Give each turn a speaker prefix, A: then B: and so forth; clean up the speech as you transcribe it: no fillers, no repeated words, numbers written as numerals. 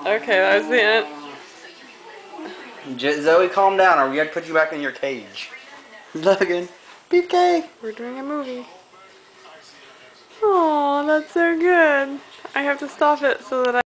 A: Okay, I see it.
B: Zoe, calm down, or we gotta put you back in your cage. Logan, beefcake.
A: We're doing a movie. Oh, that's so good. I have to stop it so that